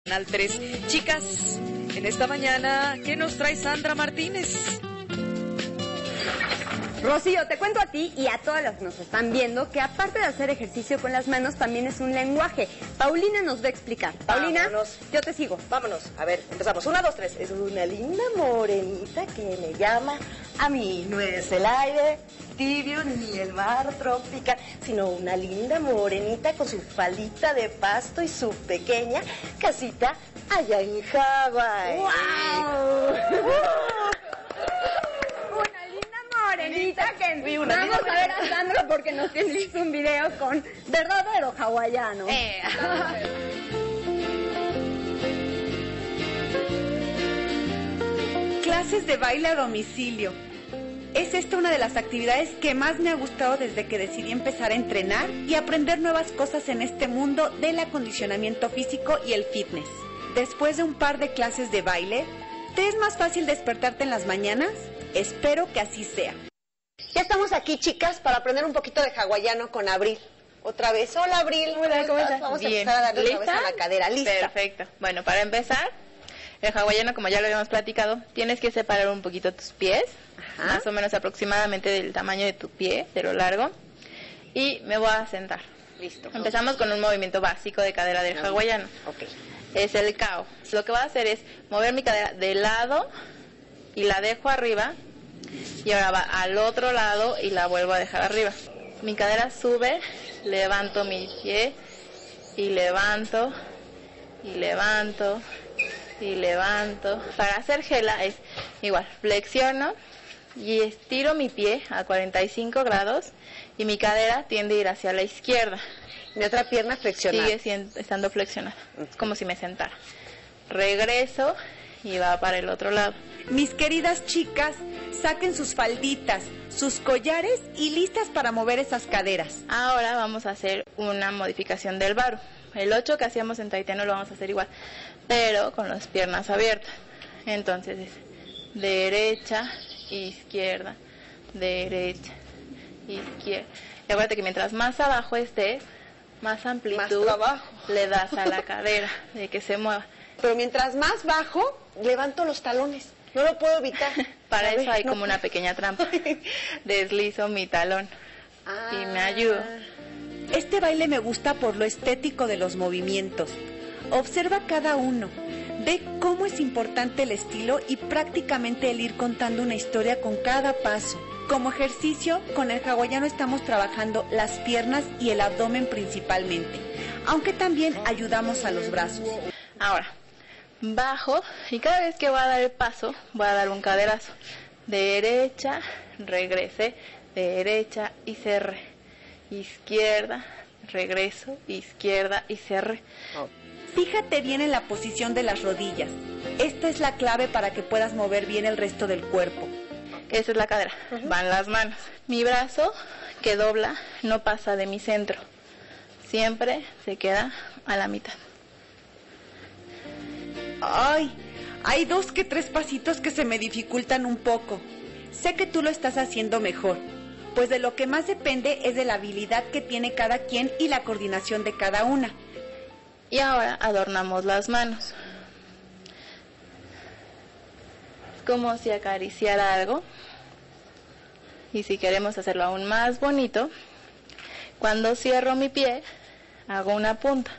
Canal 3. Chicas, en esta mañana, ¿qué nos trae Sandra Martínez? Rocío, te cuento a ti y a todas las que nos están viendo que aparte de hacer ejercicio con las manos, también es un lenguaje. Paulina nos va a explicar. Paulina, vámonos. Yo te sigo. Vámonos, a ver, empezamos. 1, 2, 3. Es una linda morenita que me llama a mí. No es el aire tibio ni el mar tropical, sino una linda morenita con su faldita de pasto y su pequeña casita allá en Hawái. ¡Wow! Una linda morenita que vamos a ver a Sandra porque nos tiene listo un video con verdadero hawaiano. Clases de baile a domicilio. Es esta una de las actividades que más me ha gustado desde que decidí empezar a entrenar y aprender nuevas cosas en este mundo del acondicionamiento físico y el fitness. Después de un par de clases de baile, ¿te es más fácil despertarte en las mañanas? Espero que así sea. Ya estamos aquí, chicas, para aprender un poquito de hawaiano con Abril. Otra vez. Hola, Abril. Hola, ¿cómo estás? Vamos Bien. a empezar a darle ¿Lista? otra vez a la cadera. ¿Lista? Perfecto. Bueno, para empezar, el hawaiano, como ya lo habíamos platicado, tienes que separar un poquito tus pies, más o menos aproximadamente del tamaño de tu pie, de lo largo, y me voy a sentar. Listo. Empezamos con un movimiento básico de cadera del hawaiano. Ok. Es el cao. Lo que voy a hacer es mover mi cadera de lado y la dejo arriba, y ahora va al otro lado y la vuelvo a dejar arriba. Mi cadera sube, levanto mi pie y levanto y levanto y levanto. Para hacer gela es igual, flexiono y estiro mi pie a 45 grados y mi cadera tiende a ir hacia la izquierda. Mi otra pierna flexionada. Sigue estando flexionada, es como si me sentara. Regreso y va para el otro lado. Mis queridas chicas, saquen sus falditas, sus collares y listas para mover esas caderas. Ahora vamos a hacer una modificación del baru. El 8 que hacíamos en tahitiano lo vamos a hacer igual, pero con las piernas abiertas. Entonces es derecha, izquierda, derecha, izquierda. Y acuérdate que mientras más abajo estés, más amplitud le das a la cadera, de que se mueva. Pero mientras más bajo, levanto los talones. No lo puedo evitar. Para eso hay como una pequeña trampa. Deslizo mi talón y me ayudo. Este baile me gusta por lo estético de los movimientos. Observa cada uno. Ve cómo es importante el estilo y prácticamente el ir contando una historia con cada paso. Como ejercicio, con el hawaiano estamos trabajando las piernas y el abdomen principalmente, aunque también ayudamos a los brazos. Ahora, bajo y cada vez que voy a dar el paso, voy a dar un caderazo. Derecha, regresé, derecha y cerré. Izquierda, regreso, izquierda y cerré. Fíjate bien en la posición de las rodillas. Esta es la clave para que puedas mover bien el resto del cuerpo. Esa es la cadera, van las manos. Mi brazo que dobla no pasa de mi centro. Siempre se queda a la mitad. Ay, hay 2 que 3 pasitos que se me dificultan un poco. Sé que tú lo estás haciendo mejor, pues de lo que más depende es de la habilidad que tiene cada quien y la coordinación de cada una. Y ahora adornamos las manos. Es como si acariciara algo. Y si queremos hacerlo aún más bonito, cuando cierro mi pie, hago una punta.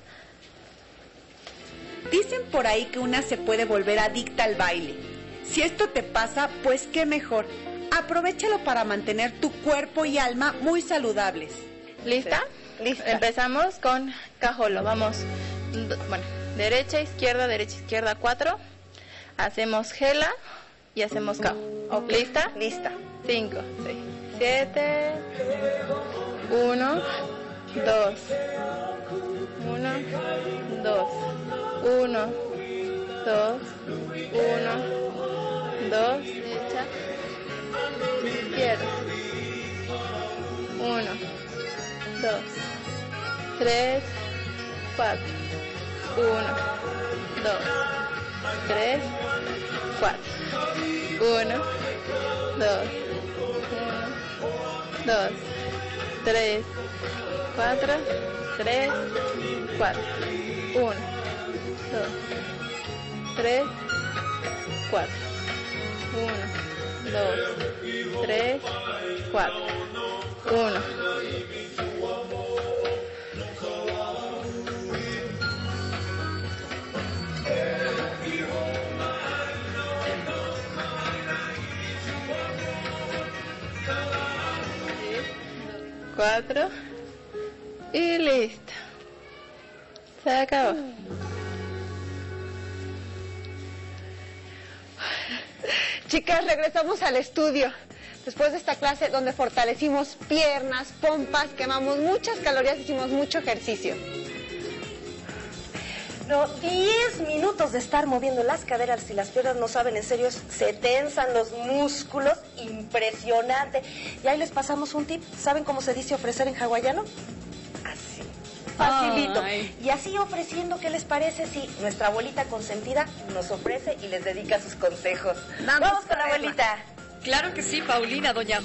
Dicen por ahí que una se puede volver adicta al baile. Si esto te pasa, pues qué mejor. Aprovéchalo para mantener tu cuerpo y alma muy saludables. ¿Lista? Lista. Empezamos con cajolo. Vamos, bueno, derecha, izquierda, 4. Hacemos gela y hacemos cao. ¿Lista? Lista. 5, 6, 7. 1, 2. 1, 2. 1, 2, 1, 2, derecha, izquierda, 1, 2, 3, 4, 1, 2, 3, 4, 1, 2, 2, 3, 4, 3, 4, 1, 3, 4. 1, 2, 3, 4. 1. Cuatro y listo. Se acabó. Chicas, regresamos al estudio. Después de esta clase donde fortalecimos piernas, pompas, quemamos muchas calorías, hicimos mucho ejercicio. No, 10 minutos de estar moviendo las caderas y las piernas, no saben, en serio, se tensan los músculos, impresionante. Y ahí les pasamos un tip, ¿saben cómo se dice ofrecer en hawaiano? Así, facilito. Ay. Y así ofreciendo, ¿qué les parece si nuestra abuelita consentida nos ofrece y les dedica sus consejos? Vamos Vamos con la abuelita. Claro que sí, Paulina, doña